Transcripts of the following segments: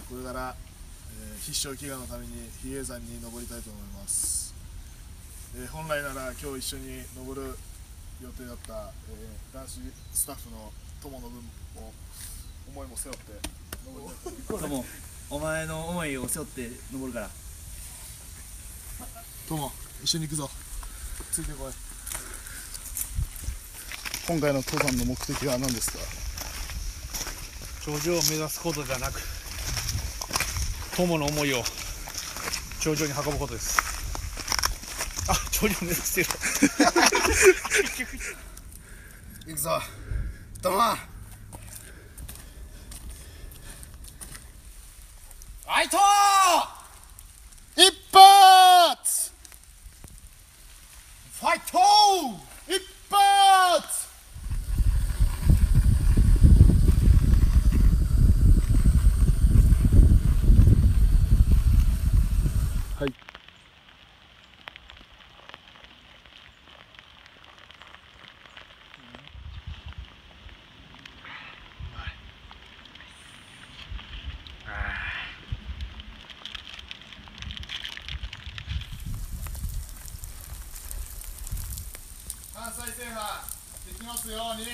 これから、必勝祈願のために比叡山に登りたいと思います。本来なら今日一緒に登る予定だった、男子スタッフの友の分を思いも背負って登りたいと思います。 友、お前の思いを背負って登るから。 友、一緒に行くぞ。ついてこい。今回の登山の目的は何ですか？ 頂上を目指すことじゃなく、友の思いを頂上に運ぶことです。あ、頂上を目指している。 行くぞ、友。 あいと一発ファイト一発。はい。関西制覇できますように。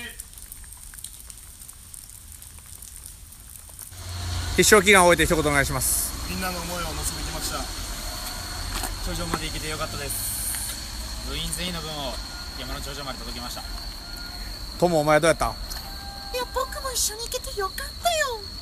必勝祈願を終えて一言お願いします。 みんなの思いを乗せてきました。 頂上まで行けてよかったです。部員全員の分を山の頂上まで届けました。 友、お前どうやった？ いや、僕も一緒に行けてよかったよ。